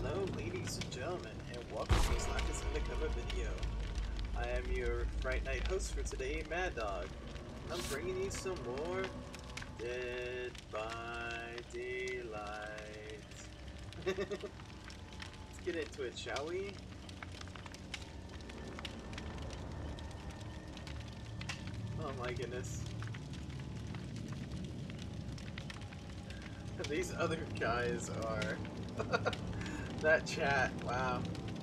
Hello ladies and gentlemen, and welcome to this Lacus Undercover video. I am your Fright Night host for today, Mad Dog. And I'm bringing you some more Dead by Daylight. Let's get into it, shall we? Oh my goodness. These other guys are... that chat, wow.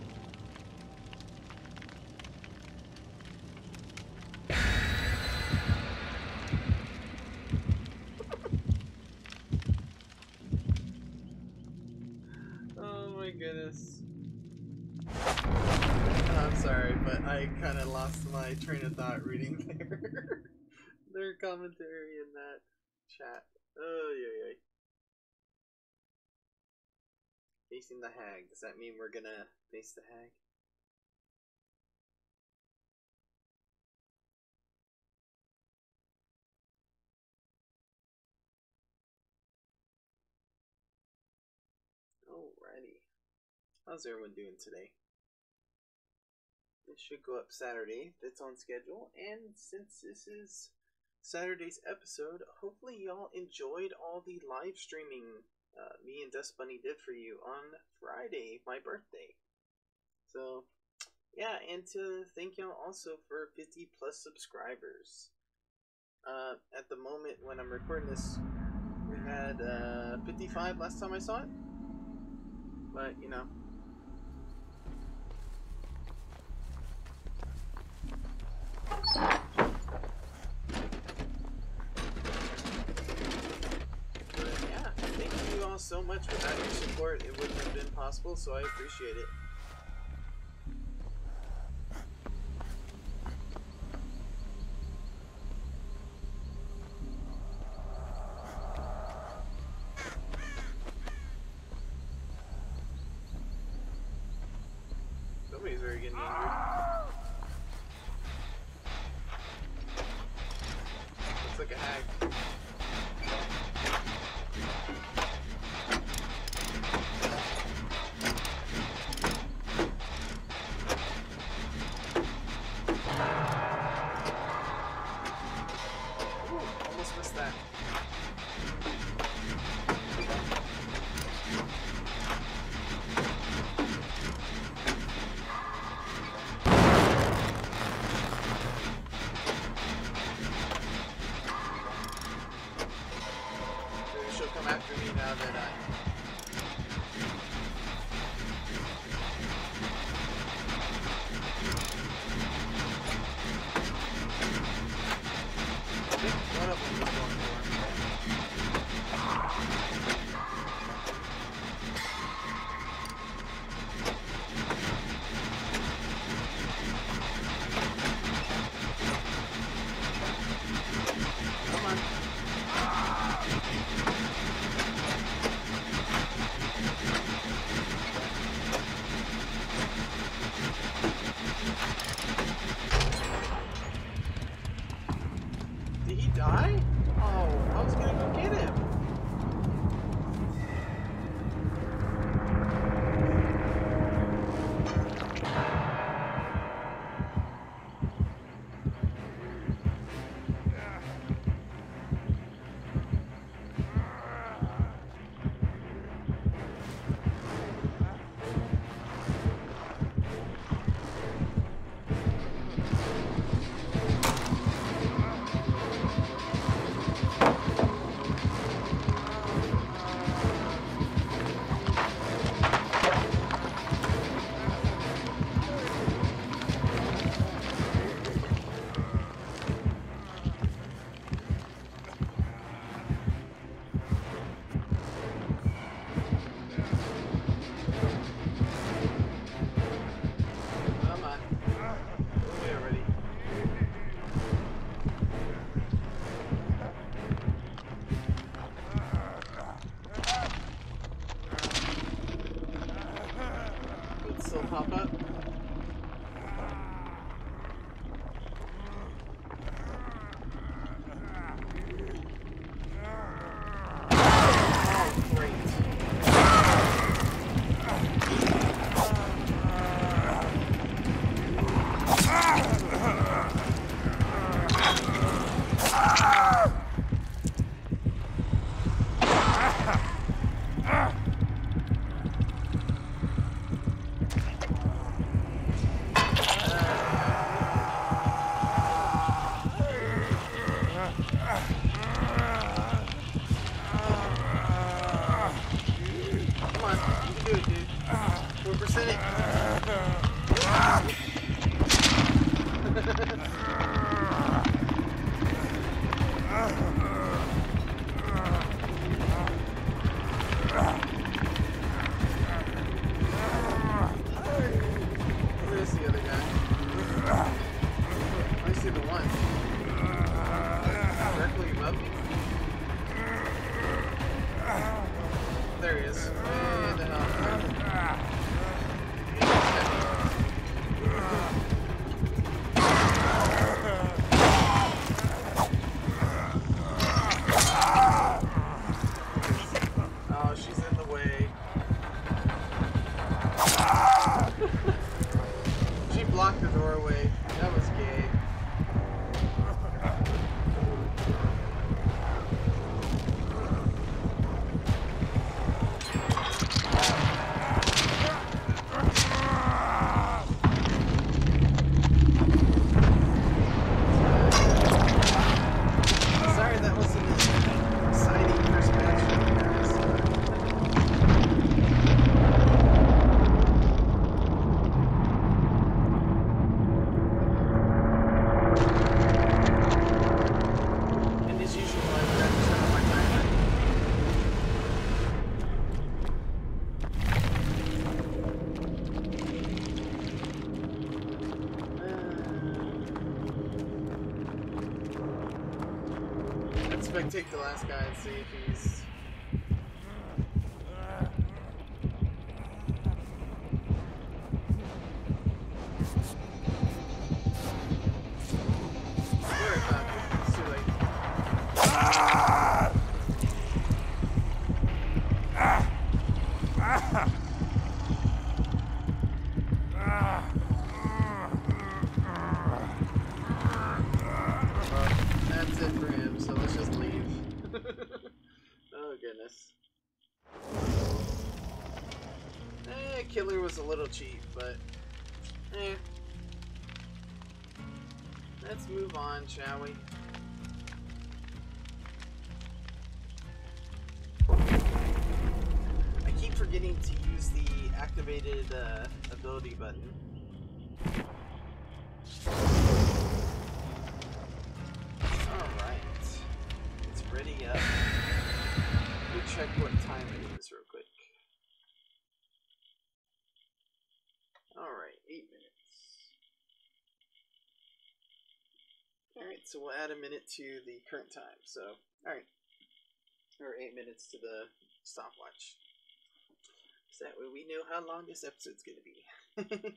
Oh my goodness. I'm sorry, but I kind of lost my train of thought reading their commentary in that chat. Oh, yeah, yeah. Facing the hag. Does that mean we're gonna face the hag? Alrighty. How's everyone doing today? It should go up Saturday if it's on schedule. And since this is Saturday's episode, hopefully y'all enjoyed all the live streaming me and Dust Bunny did for you on Friday, my birthday. So, yeah, and to thank y'all also for 50 plus subscribers. At the moment when I'm recording this, we had 55 last time I saw it. But, you know. So much. Without your support it wouldn't have been possible, so I appreciate it. Somebody's very getting angry. Looks like a hag. Pop up. Oh, great. take the last guy and see if he's... Sorry about it. It's too late. That's it for him, so let's just leave. Oh goodness. Killer was a little cheap, but let's move on, shall we? I keep forgetting to use the activated ability button. Alright. It's ready up. Let me check what time it is real quick. Alright, 8 minutes. Alright, so we'll add a minute to the current time. So, alright. Or 8 minutes to the stopwatch. So that way we know how long this episode's gonna be.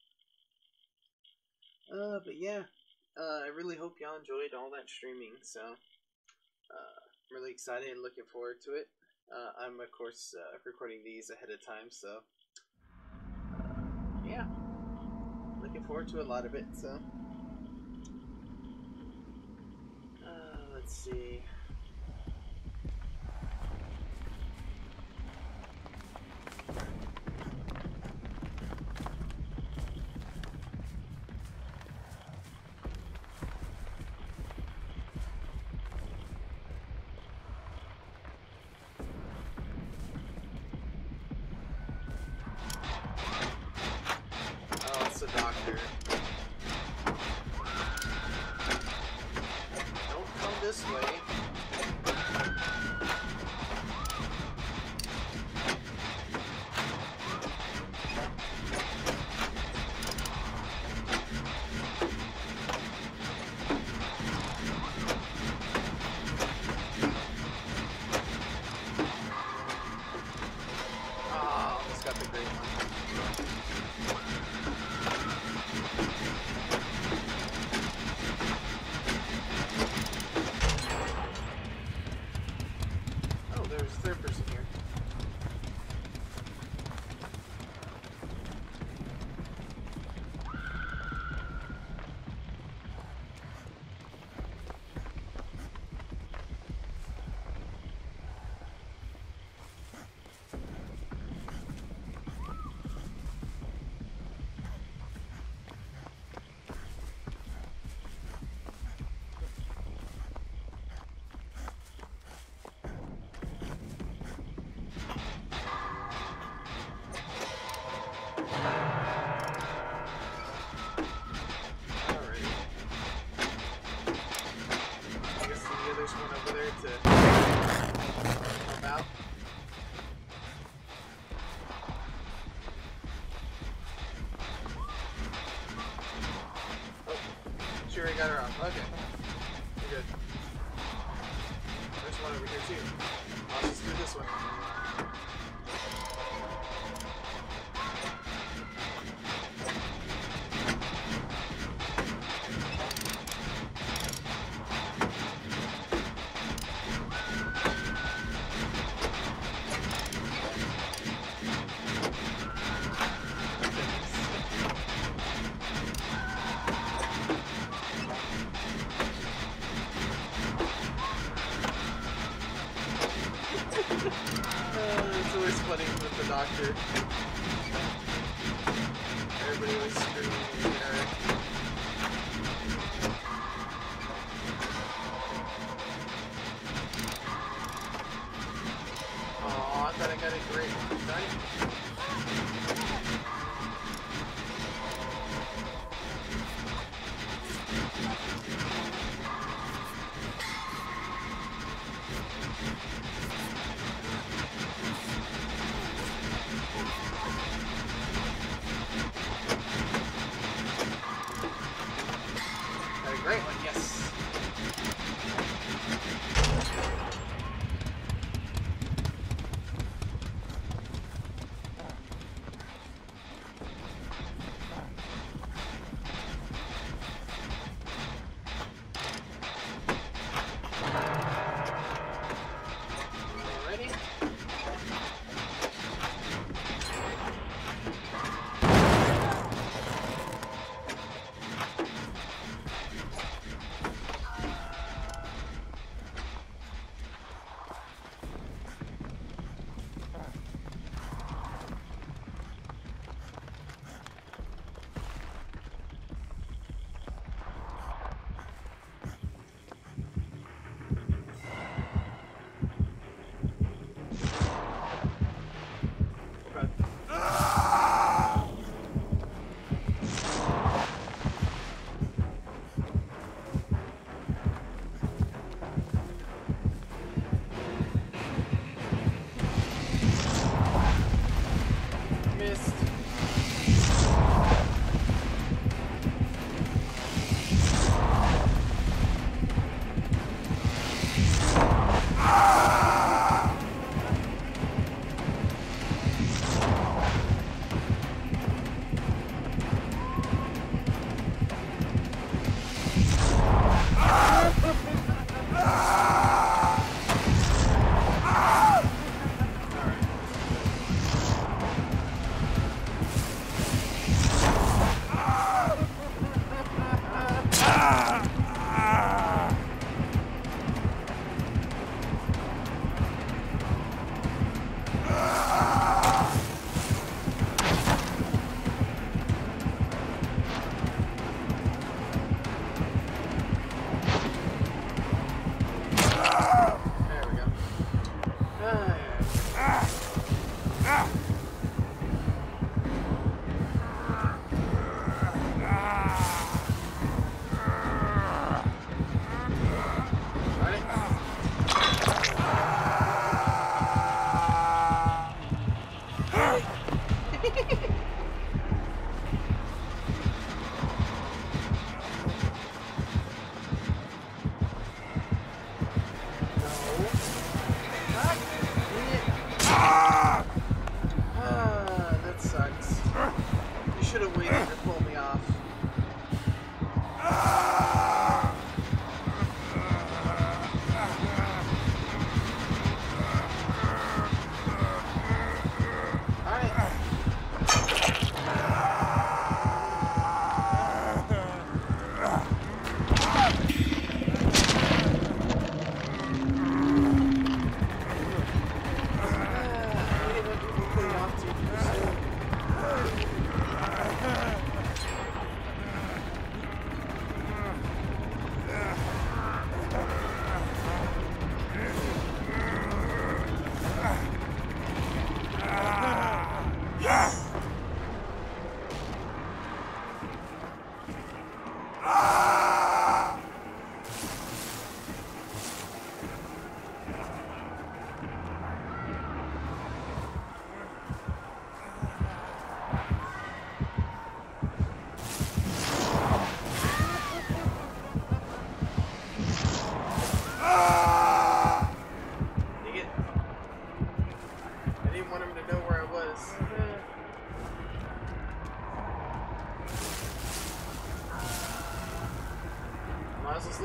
But yeah. I really hope y'all enjoyed all that streaming, so I'm really excited and looking forward to it. I'm of course recording these ahead of time, so yeah, looking forward to a lot of it. So let's see. The doctor. Don't come this way. Oh, almost got the great one. Third person here. Sure, I got her off. Okay. We're good. There's one over here too. I'll just do this one. It's always funny with the doctor. Everybody was screaming at her. Oh, I thought I got a great one. Darn it.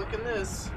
liking this.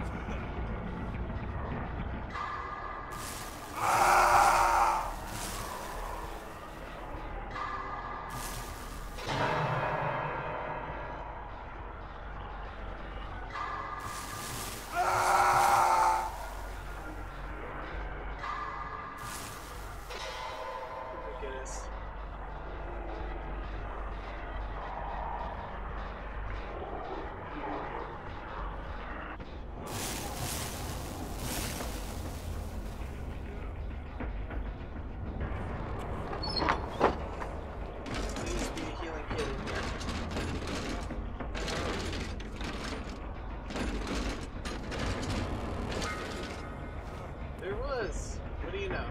What do you know?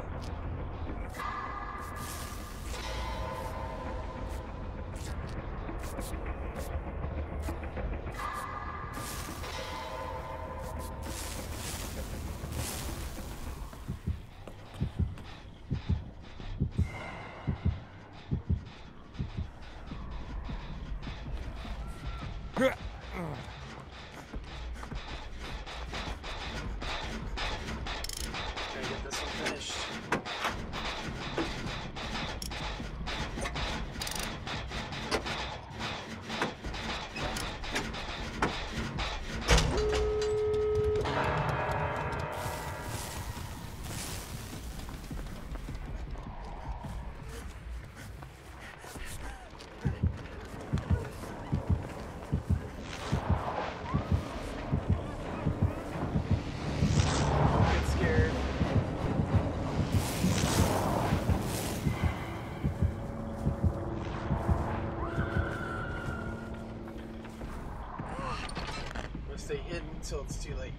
Stay hidden until it's too late.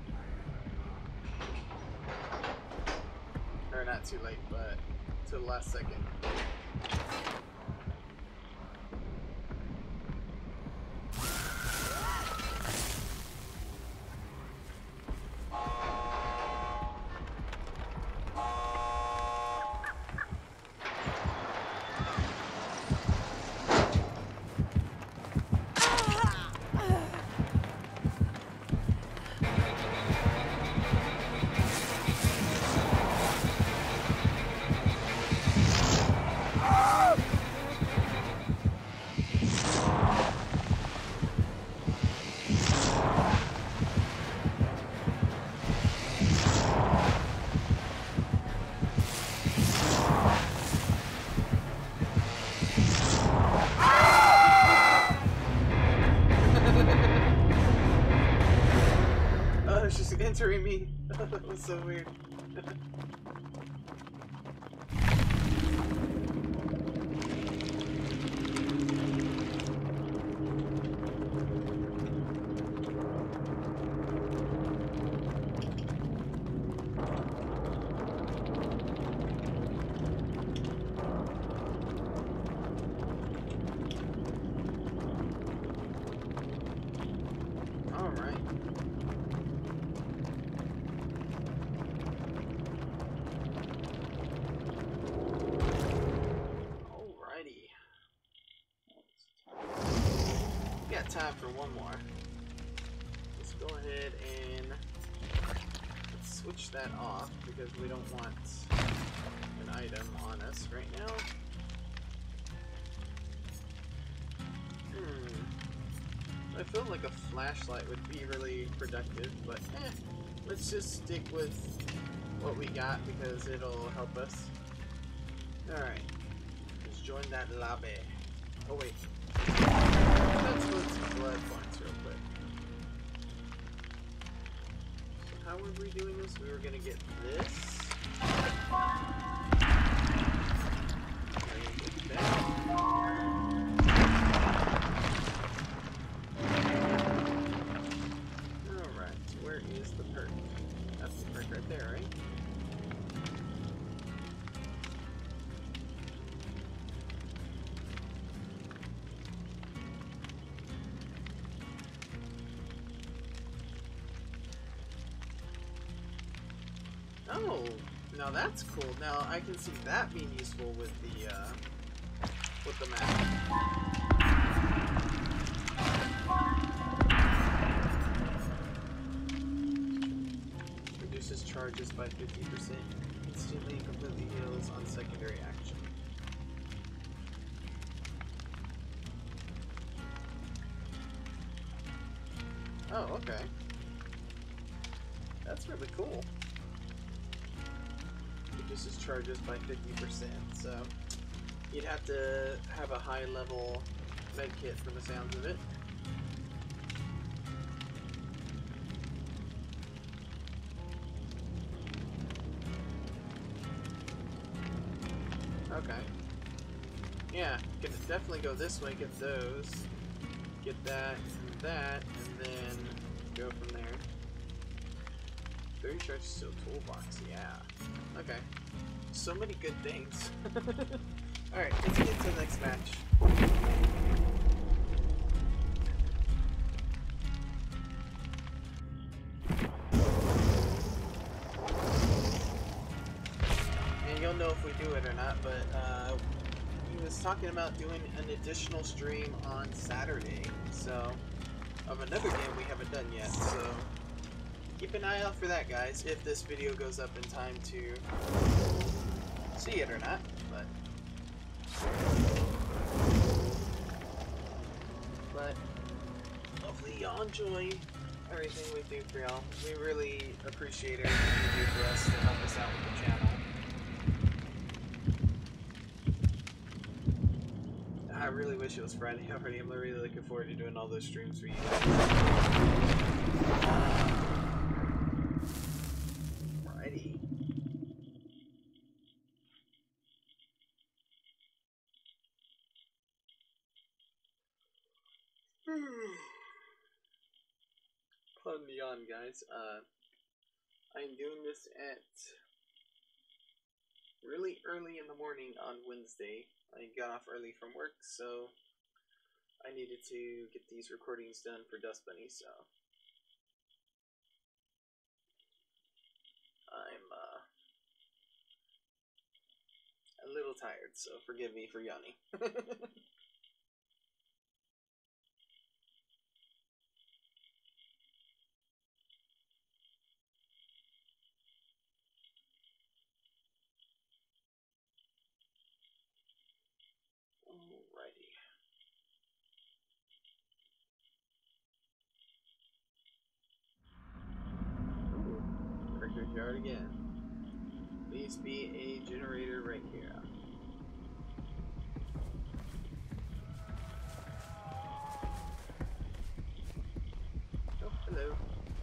Or not too late, but to the last second. Entering me. That was so weird. All right. Time for one more. Let's go ahead and let's switch that off because we don't want an item on us right now. I feel like a flashlight would be really productive, but let's just stick with what we got because it'll help us. Alright, let's join that lobby. Oh wait. Let's go to blood points real quick. So how were we doing this? We were gonna get this. We're gonna get that. Alright, where is the perk? That's the perk right there, right? Oh, now that's cool. Now I can see that being useful with the map. charges by 50%. Instantly and completely heals on secondary action. Oh, okay. That's really cool. Reduces charges by 50%, so you'd have to have a high level medkit from the sounds of it. Okay. Yeah, can definitely go this way, get those, get that, and then go from there. 30 charge steel toolbox, yeah. Okay. So many good things. Alright, let's get to the next match. And you'll know if we do it or not, but he was talking about doing an additional stream on Saturday, so, of another game we haven't done yet, so keep an eye out for that, guys, if this video goes up in time to see it or not, but hopefully y'all enjoy everything we do for y'all. We really appreciate everything you do for us to help us out with the channel. I really wish it was Friday already. I'm really looking forward to doing all those streams for you guys. Alrighty. Pardon the yawn, guys. I'm doing this at really early in the morning on Wednesday. I got off early from work, so I needed to get these recordings done for Dust Bunny, so I'm a little tired, so forgive me for yawning. Alrighty. Ooh, Rector's Yard again. Please be a generator right here. Oh, hello.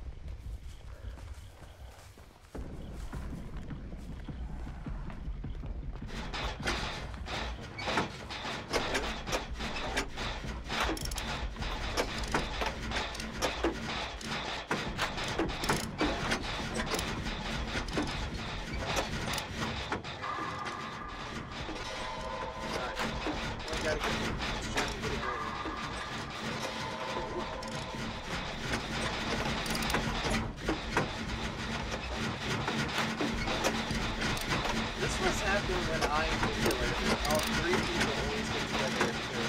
When I'm the killer, all three people always get together and kill.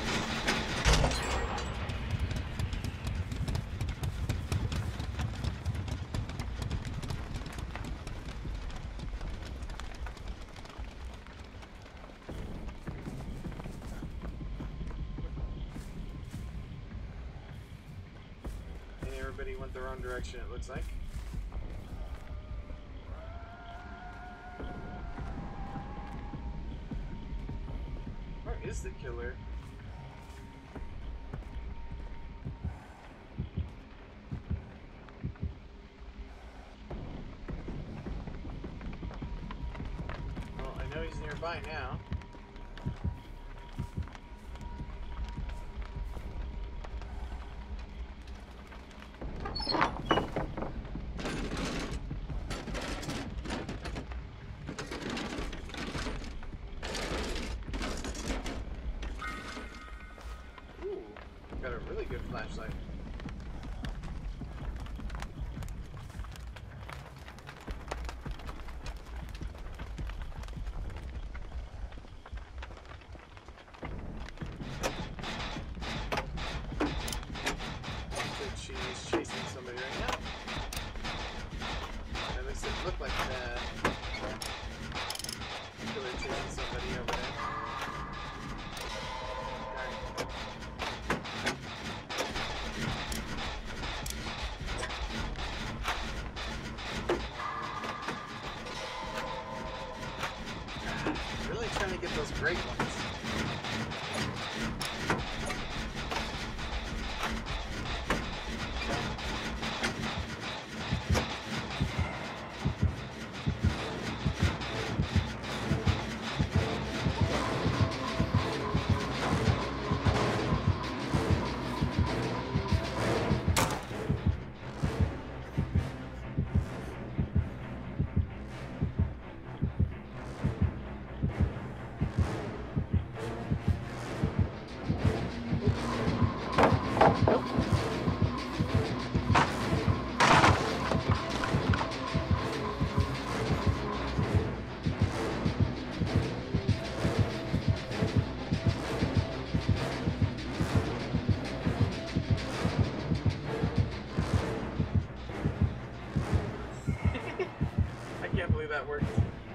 And everybody went their own direction, it looks like. Is the killer? Well, I know he's nearby now. Got a really good flashlight. Looks like she's chasing somebody right now. At least it looked like that. those great ones. That worked.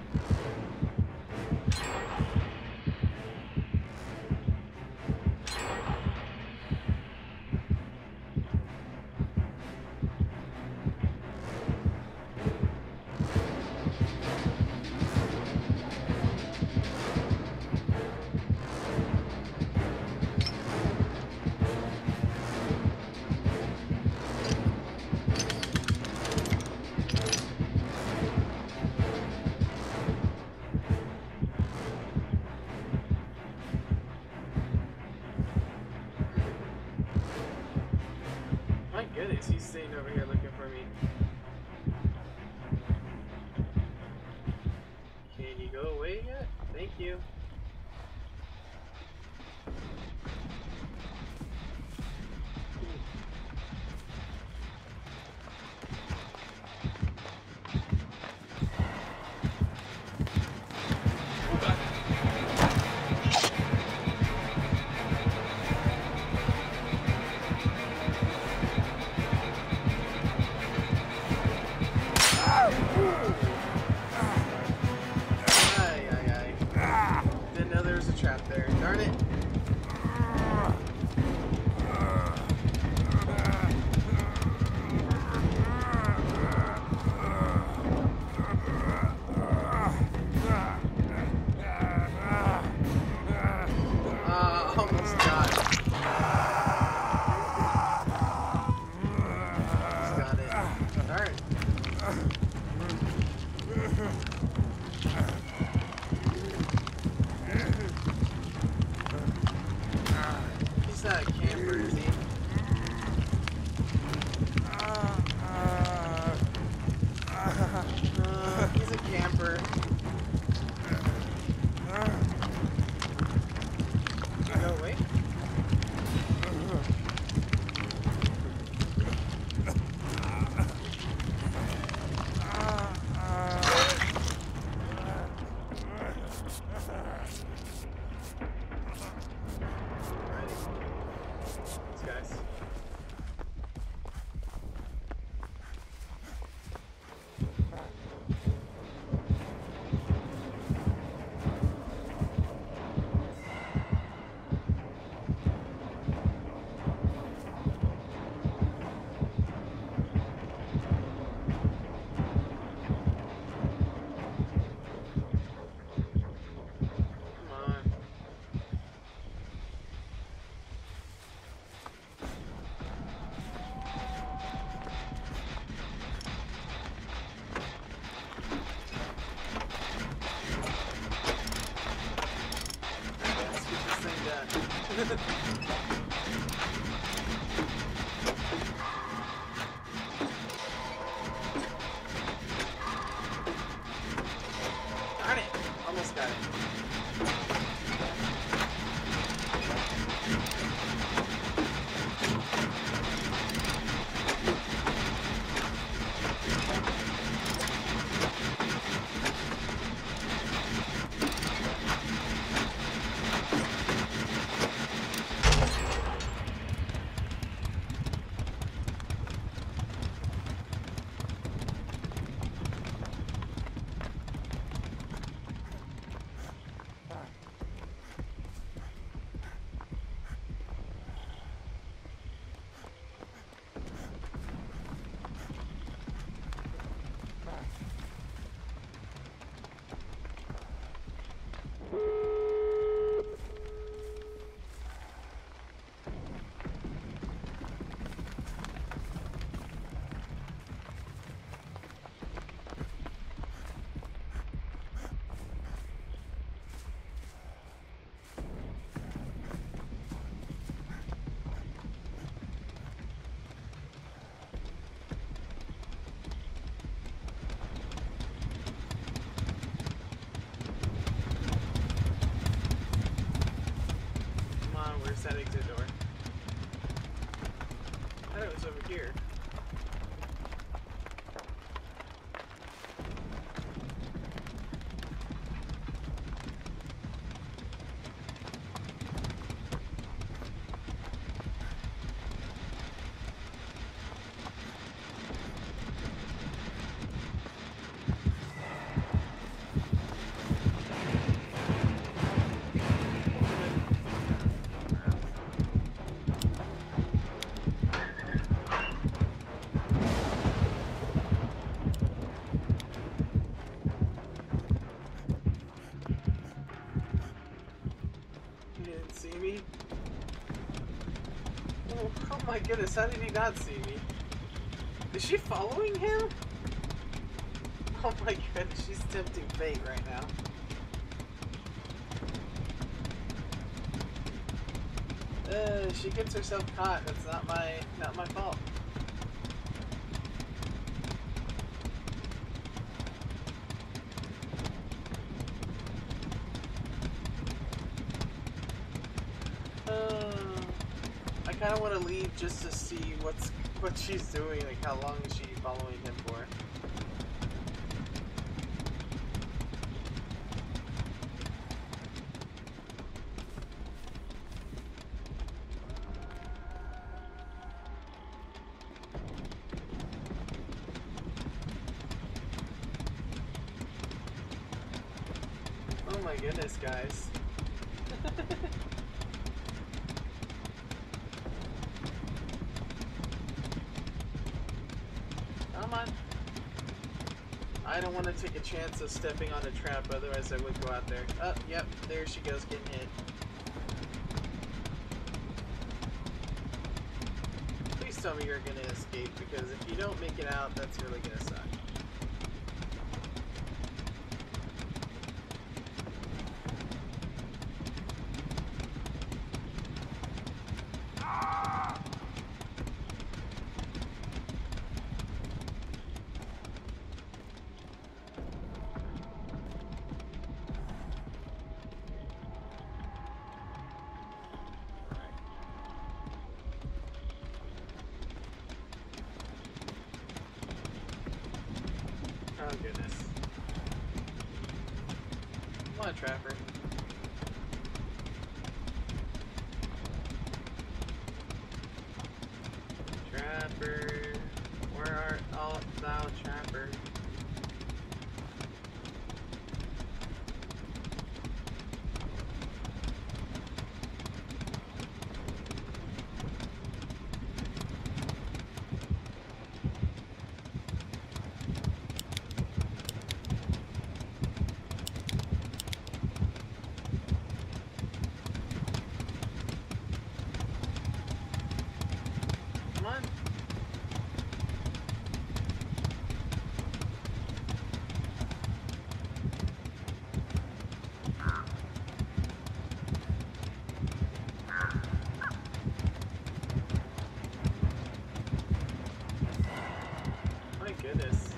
My goodness, he's staying over here looking for me. Can you go away yet? Thank you. Didn't know there was a trap there. Darn it. Almost got it. Almost got it. Darn. He's not a camper, is he? He's a camper. No, wait. These guys. Darn it! Almost got it. here. See me? Oh my goodness, how did he not see me? Is she following him? Oh my goodness, she's tempting fate right now. She gets herself caught. That's not my fault. I kind of want to leave just to see what she's doing, like how long is she following him for. Oh my goodness, guys. Come on. I don't want to take a chance of stepping on a trap, otherwise I would go out there. Oh, yep, there she goes, getting hit. Please tell me you're gonna escape, because if you don't make it out, that's really gonna suck. Oh goodness. Come on, Trapper. Trapper. Where art thou, Trapper? Come on. My goodness.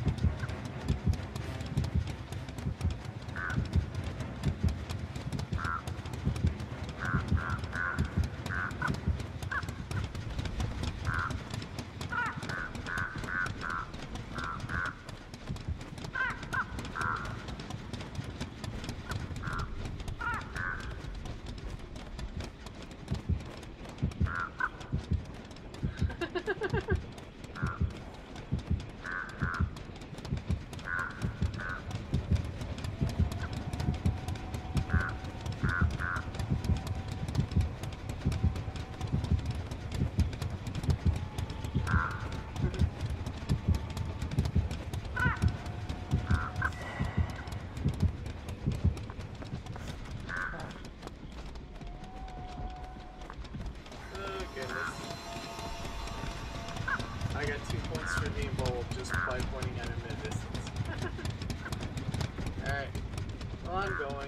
I got 2 points for being bold just by pointing at him at a distance. Alright. Well, I'm going.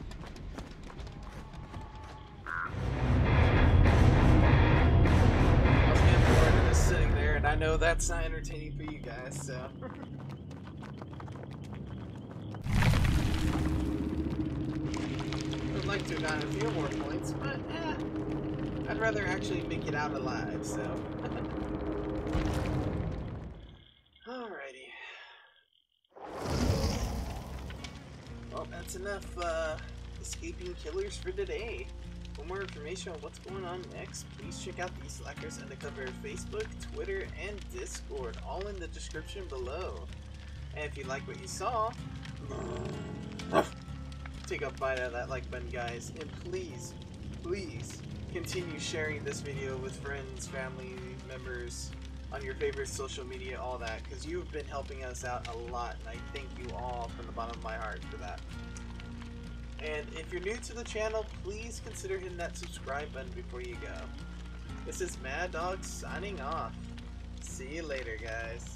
I was getting bored of just sitting there, and I know that's not entertaining for you guys, so. I'd like to have gotten a few more points, but I'd rather actually make it out alive, so. Well, that's enough escaping killers for today. For more information on what's going on next, please check out the Slackers Undercover Facebook, Twitter, and Discord, all in the description below. And if you like what you saw, take a bite out of that like button, guys, and please, please continue sharing this video with friends, family members, on your favorite social media, all that, because you've been helping us out a lot, and I thank you all from the bottom of my heart for that. And if you're new to the channel, please consider hitting that subscribe button before you go. This is Mad Dog signing off. See you later, guys.